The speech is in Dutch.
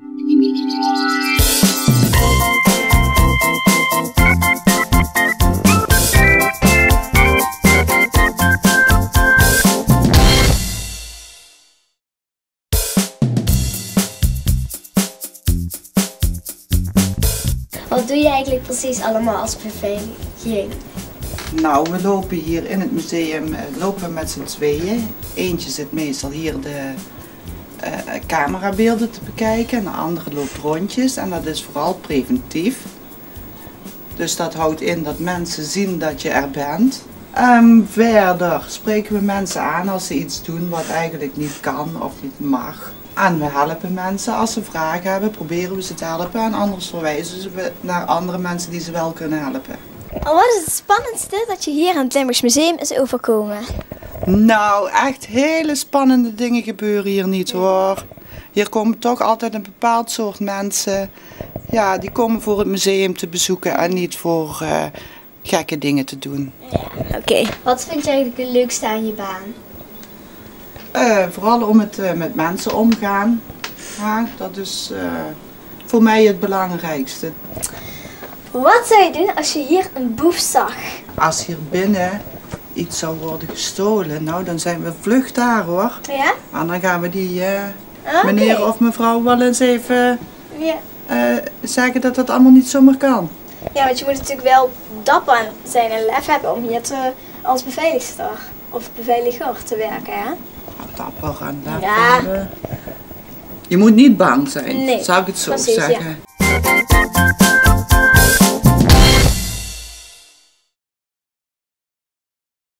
Wat doe je eigenlijk precies allemaal als beveiliging? Nou, we lopen hier in het museum met z'n tweeën. Eentje zit meestal hier de camerabeelden te bekijken en de andere loopt rondjes. En dat is vooral preventief. Dus dat houdt in dat mensen zien dat je er bent. Verder spreken we mensen aan als ze iets doen wat eigenlijk niet kan of niet mag. En we helpen mensen als ze vragen hebben, proberen we ze te helpen en anders verwijzen we naar andere mensen die ze wel kunnen helpen. Wat is het spannendste dat je hier aan het Limburgs Museum is overkomen? Nou, echt hele spannende dingen gebeuren hier niet hoor. Hier komen toch altijd een bepaald soort mensen. Ja, die komen voor het museum te bezoeken en niet voor gekke dingen te doen. Ja, oké. Wat vind je eigenlijk het leukste aan je baan? Vooral om het met mensen omgaan. Ja, dat is voor mij het belangrijkste. Wat zou je doen als je hier een boef zag? Als hier binnen iets zou worden gestolen, nou dan zijn we vlug daar hoor. Ja? En dan gaan we die meneer of mevrouw wel eens even zeggen dat dat allemaal niet zomaar kan. Ja, want je moet natuurlijk wel dapper zijn en lef hebben om hier als beveiligster of beveiliger te werken, hè? Dapper en lef. Ja. Je moet niet bang zijn, Nee, zou ik het zo precies, zeggen. Ja.